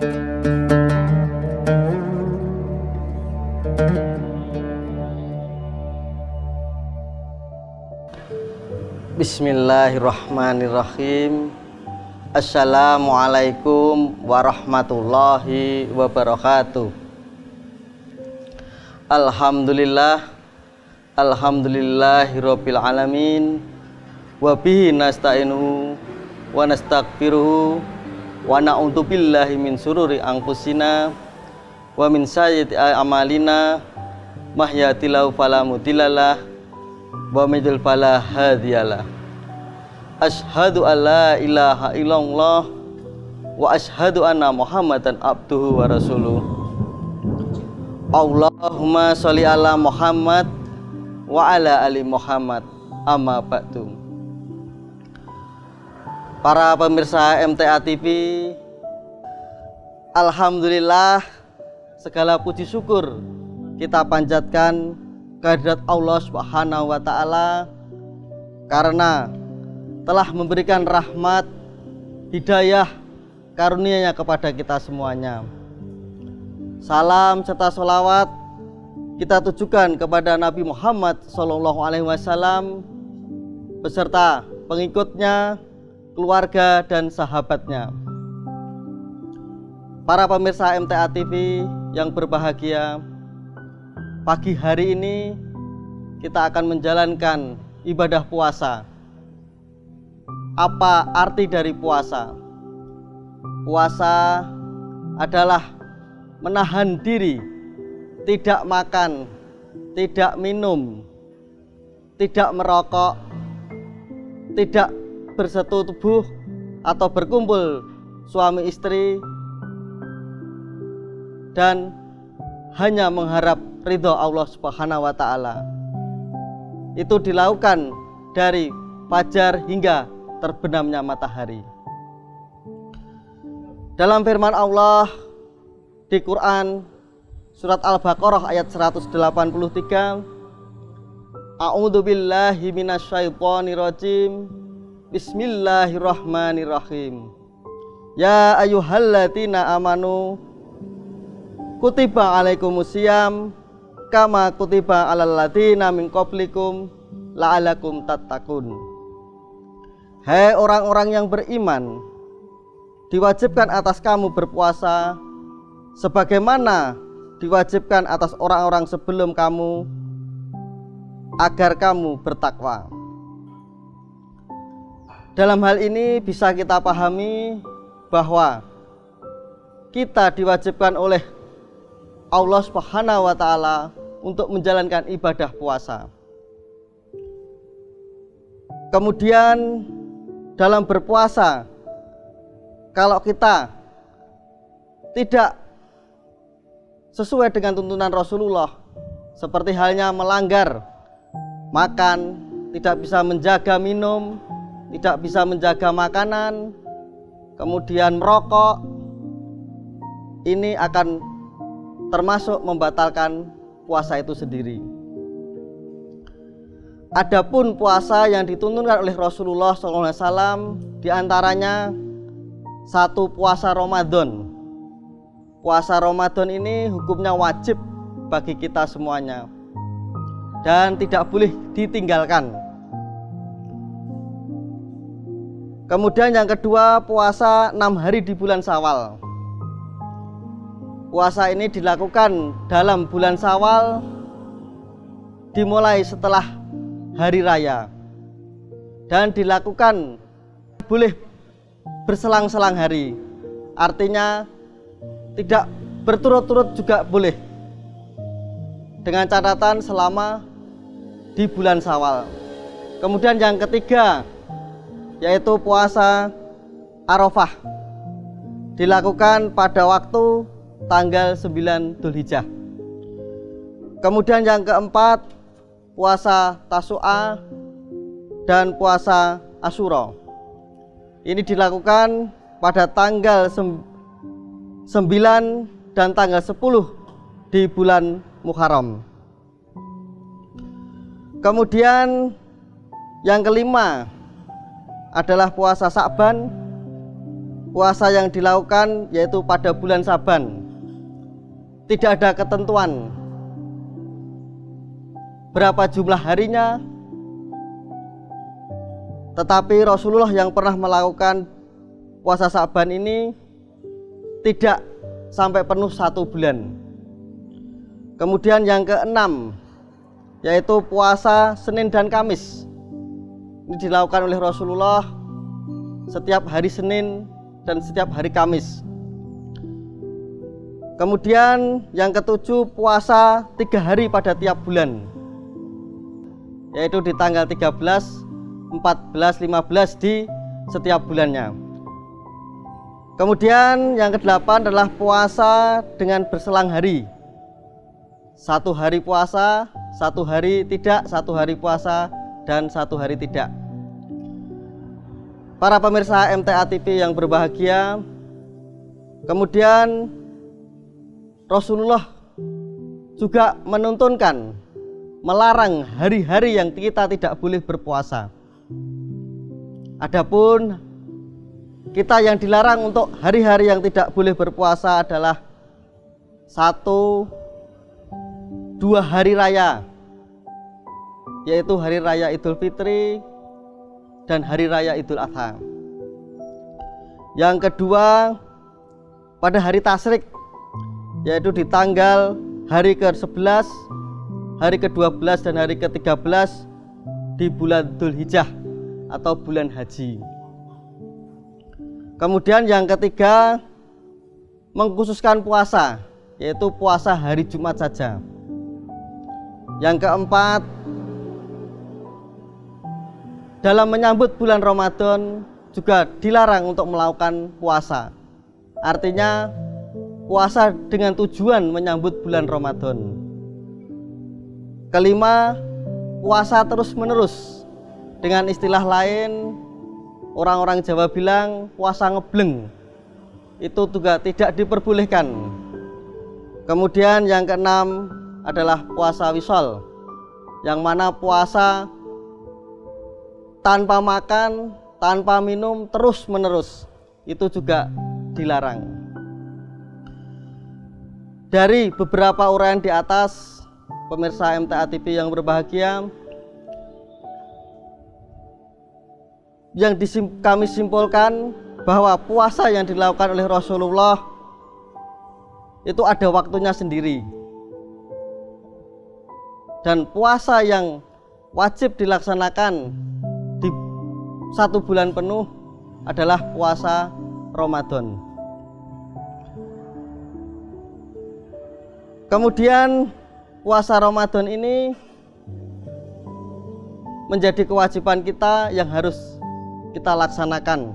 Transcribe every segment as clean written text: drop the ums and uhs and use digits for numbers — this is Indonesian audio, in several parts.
Bismillahirrahmanirrahim. Assalamualaikum warahmatullahi wabarakatuh. Alhamdulillahirabbil alamin. Wa bihi nasta'inu wa nastaghfiruhu wa na'udzu billahi min syururi anfusina wa min sayyiati a'malina. Mahyatillahu fala mudhillalah wa midil fala hadiyalah. Asyhadu an la ilaha illallah wa asyhadu anna Muhammadan abduhu wa rasuluh. Allahumma sholli ala Muhammad wa ala ali Muhammad. Amma ba'du. Para pemirsa MTA TV, alhamdulillah segala puji syukur kita panjatkan kehadirat Allah Subhanahu wa taala karena telah memberikan rahmat, hidayah, karunia-Nya kepada kita semuanya. Salam serta sholawat kita tujukan kepada Nabi Muhammad SAW beserta pengikutnya, keluarga dan sahabatnya. Para pemirsa MTA TV yang berbahagia, pagi hari ini kita akan menjalankan ibadah puasa. Apa arti dari puasa? Puasa adalah menahan diri, tidak makan, tidak minum, tidak merokok, tidak bersetubuh atau berkumpul suami istri, dan hanya mengharap ridho Allah Subhanahu wa taala. Itu dilakukan dari fajar hingga terbenamnya matahari. Dalam firman Allah di Quran surat Al-Baqarah ayat 183, A'udzu billahi minasyaitonir rajim. Bismillahirrahmanirrahim. Ya ayyuhalladzina amanu kutiba alaikumusiyam kama kutiba alal ladzina min qablikum la'alakum tattaqun. Hai orang-orang yang beriman, diwajibkan atas kamu berpuasa sebagaimana diwajibkan atas orang-orang sebelum kamu agar kamu bertakwa. Dalam hal ini bisa kita pahami bahwa kita diwajibkan oleh Allah Subhanahu wa taala untuk menjalankan ibadah puasa. Kemudian dalam berpuasa, kalau kita tidak sesuai dengan tuntunan Rasulullah, seperti halnya melanggar makan, tidak bisa menjaga minum, tidak bisa menjaga makanan, kemudian merokok, ini akan termasuk membatalkan puasa itu sendiri. Adapun puasa yang dituntunkan oleh Rasulullah SAW diantaranya satu, puasa Ramadan. Puasa Ramadan ini hukumnya wajib bagi kita semuanya dan tidak boleh ditinggalkan. Kemudian yang kedua, puasa 6 hari di bulan Syawal. Puasa ini dilakukan dalam bulan Syawal dimulai setelah hari raya dan dilakukan boleh berselang-selang hari. Artinya tidak berturut-turut juga boleh, dengan catatan selama di bulan Syawal. Kemudian yang ketiga yaitu puasa Arafah, dilakukan pada waktu tanggal 9 Dzulhijjah. Kemudian yang keempat, puasa Tasu'a dan puasa Asyura. Ini dilakukan pada tanggal 9 dan tanggal 10 di bulan Muharram. Kemudian yang kelima adalah puasa Sa'ban puasa yang dilakukan yaitu pada bulan Saban. Tidak ada ketentuan berapa jumlah harinya, tetapi Rasulullah yang pernah melakukan puasa Saban ini tidak sampai penuh 1 bulan. Kemudian yang keenam yaitu puasa Senin dan Kamis. Ini dilakukan oleh Rasulullah setiap hari Senin dan setiap hari Kamis. Kemudian yang ketujuh puasa 3 hari pada tiap bulan, yaitu di tanggal 13, 14, 15 di setiap bulannya. Kemudian yang kedelapan adalah puasa dengan berselang hari. 1 hari puasa, 1 hari tidak, 1 hari puasa, dan 1 hari tidak. Para pemirsa MTA TV yang berbahagia, kemudian Rasulullah juga menuntunkan, melarang hari-hari yang kita tidak boleh berpuasa. Adapun kita yang dilarang untuk hari-hari yang tidak boleh berpuasa adalah 1, 2 hari raya, yaitu hari raya Idul Fitri dan hari raya Idul Adha. Yang kedua, pada hari tasyrik, yaitu di tanggal hari ke-11, hari ke-12 dan hari ke-13 di bulan Dzulhijjah atau bulan haji. Kemudian yang ketiga, mengkhususkan puasa, yaitu puasa hari Jumat saja. Yang keempat, dalam menyambut bulan Ramadan juga dilarang untuk melakukan puasa. Artinya puasa dengan tujuan menyambut bulan Ramadan. Kelima, puasa terus-menerus. Dengan istilah lain, orang-orang Jawa bilang puasa ngebleng. Itu juga tidak diperbolehkan. Kemudian yang keenam adalah puasa wisol, yang mana puasa tanpa makan, tanpa minum, terus-menerus. Itu juga dilarang. Dari beberapa uraian di atas, pemirsa MTA TV yang berbahagia, yang kami simpulkan bahwa puasa yang dilakukan oleh Rasulullah itu ada waktunya sendiri. Dan puasa yang wajib dilaksanakan di 1 bulan penuh adalah puasa Ramadan. Kemudian puasa Ramadan ini menjadi kewajiban kita yang harus kita laksanakan.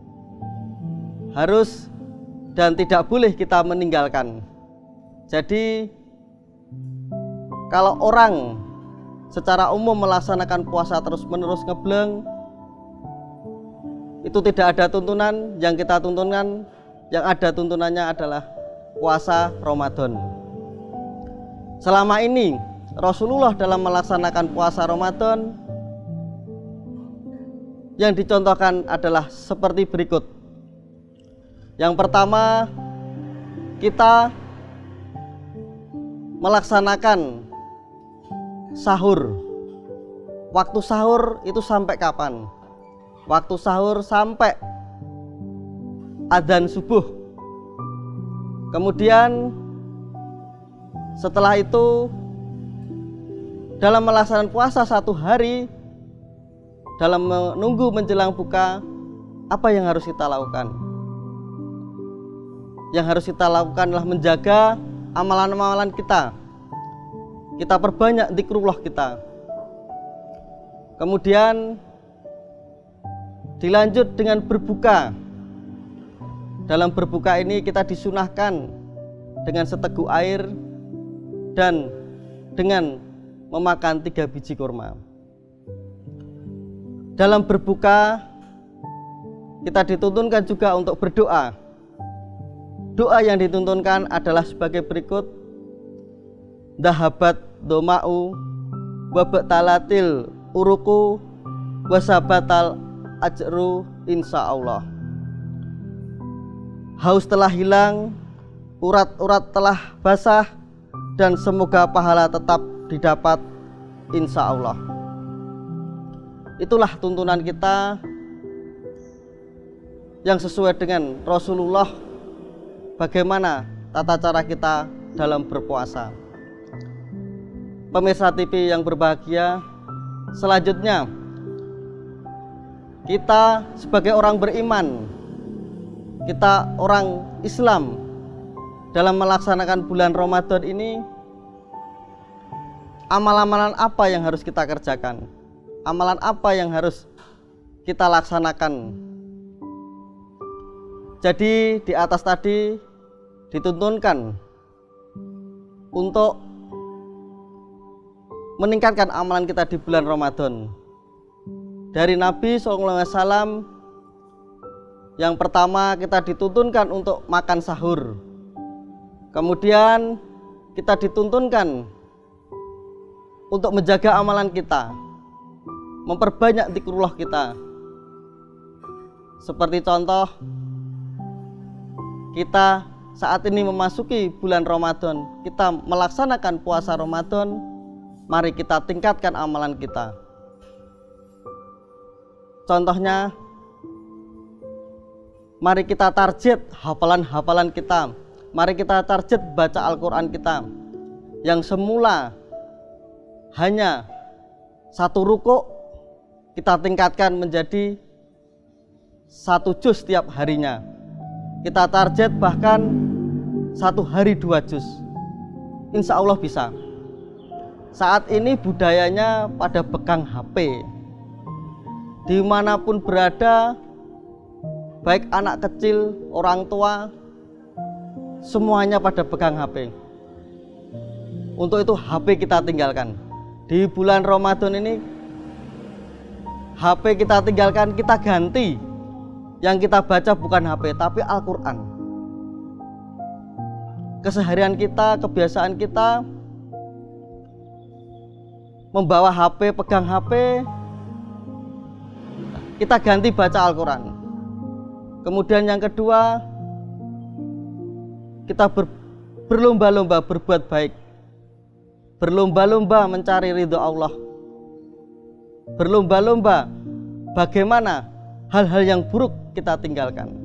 Harus dan tidak boleh kita meninggalkan. Jadi kalau orang secara umum melaksanakan puasa terus-menerus ngebleng, itu tidak ada tuntunan. Yang kita tuntunkan, yang ada tuntunannya adalah puasa Ramadan. Selama ini Rasulullah dalam melaksanakan puasa Ramadan yang dicontohkan adalah seperti berikut. Yang pertama, kita melaksanakan sahur. Waktu sahur itu sampai kapan? Waktu sahur sampai adzan subuh. Kemudian setelah itu dalam melaksanakan puasa 1 hari, dalam menunggu menjelang buka, apa yang harus kita lakukan? Yang harus kita lakukan adalah menjaga amalan-amalan kita. Kita perbanyak zikrullah kita. Kemudian dilanjut dengan berbuka. Dalam berbuka ini kita disunahkan dengan seteguk air dan dengan memakan 3 biji kurma. Dalam berbuka kita dituntunkan juga untuk berdoa. Doa yang dituntunkan adalah sebagai berikut: Dahabat doma'u wabtalatil uruku wasabatal ajru insyaallah. haus telah hilang, urat-urat telah basah, dan semoga pahala tetap didapat insya Allah. Itulah tuntunan kita yang sesuai dengan Rasulullah, bagaimana tata cara kita dalam berpuasa. Pemirsa TV yang berbahagia, selanjutnya kita sebagai orang beriman, kita orang Islam, dalam melaksanakan bulan Ramadan ini, amalan-amalan apa yang harus kita kerjakan? Amalan apa yang harus kita laksanakan? Jadi di atas tadi dituntunkan untuk meningkatkan amalan kita di bulan Ramadan. Dari Nabi SAW, yang pertama kita dituntunkan untuk makan sahur. Kemudian kita dituntunkan untuk menjaga amalan kita, memperbanyak zikrullah kita. Seperti contoh, kita saat ini memasuki bulan Ramadan, kita melaksanakan puasa Ramadan, mari kita tingkatkan amalan kita. Contohnya, mari kita target hafalan-hafalan kita. Mari kita target baca Al-Quran kita, yang semula hanya 1 rukuk, kita tingkatkan menjadi 1 juz setiap harinya. Kita target bahkan 1 hari 2 juz. Insya Allah bisa. Saat ini budayanya pada pegang HP. Dimanapun berada, baik anak kecil, orang tua, semuanya pada pegang HP. Untuk itu HP kita tinggalkan. Di bulan Ramadan ini HP kita tinggalkan, kita ganti. Yang kita baca bukan HP tapi Al-Quran. Keseharian kita, kebiasaan kita membawa HP, pegang HP, kita ganti baca Al-Quran. Kemudian yang kedua, kita berlomba-lomba berbuat baik, berlomba-lomba mencari ridho Allah, berlomba-lomba bagaimana hal-hal yang buruk kita tinggalkan.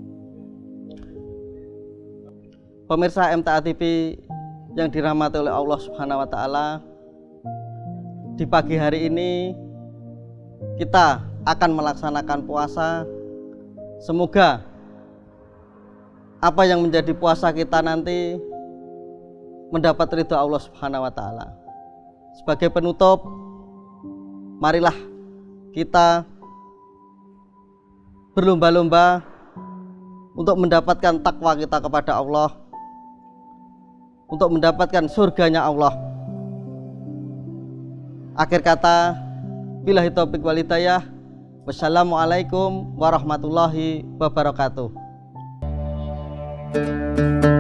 Pemirsa MTA TV yang dirahmati oleh Allah Subhanahu wa Ta'ala, di pagi hari ini kita akan melaksanakan puasa. Semoga apa yang menjadi puasa kita nanti mendapat ridho Allah Subhanahu wa Ta'ala. Sebagai penutup, marilah kita berlomba-lomba untuk mendapatkan takwa kita kepada Allah, untuk mendapatkan surganya Allah. Akhir kata, billahi taufiq wal hidayah. Wassalamualaikum warahmatullahi wabarakatuh.